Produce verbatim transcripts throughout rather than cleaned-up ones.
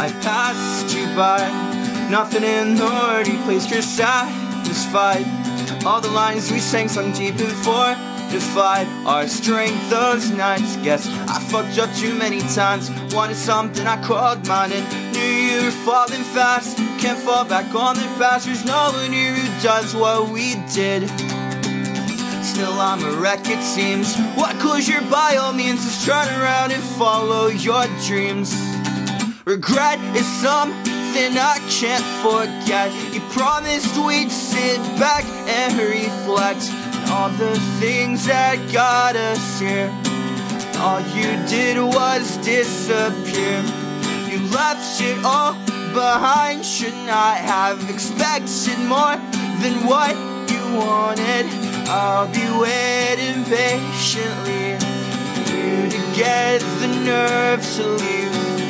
I passed you by, nothing in the wordy place you're satisfied. All the lines we sang sung deep and fortified our strength those nights. Guess I fucked up too many times, wanted something I called mine, and knew you were falling fast. Can't fall back on the past, there's no one here who does what we did. Still I'm a wreck it seems. What closure by all means, just turn around and follow your dreams. Regret is something I can't forget. You promised we'd sit back and reflect on all the things that got us here. All you did was disappear. You left it all behind. Should not have expected more than what you wanted. I'll be waiting patiently for you to get the nerve to leave.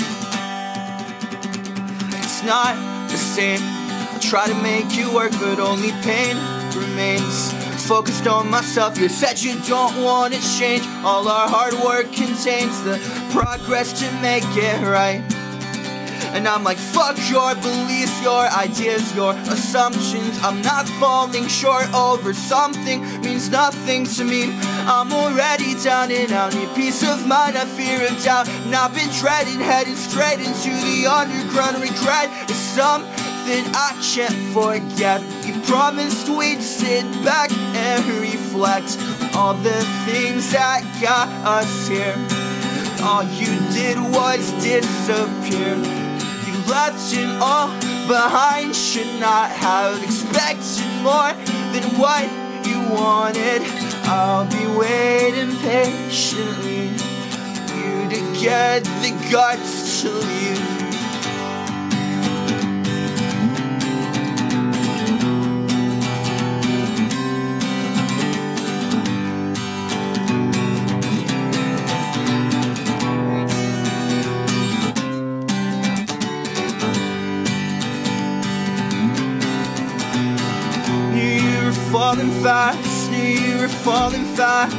It's not the same. I'll try to make you work, but only pain remains. Focused on myself, you said you don't want to change. All our hard work contains the progress to make it right. And I'm like, fuck your beliefs, your ideas, your assumptions. I'm not falling short over something, means nothing to me. I'm already down and out, need peace of mind, I fear of doubt. And I've been treading, heading straight into the underground. Regret is something I can't forget. You promised we'd sit back and reflect on all the things that got us here. All you did was disappear. Left it all behind. Should not have expected more than what you wanted. I'll be waiting patiently for you to get the guts to leave. Falling fast, knew you were falling fast.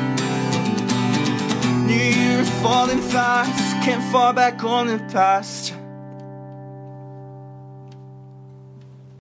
Knew you were falling fast, can't fall back on the past.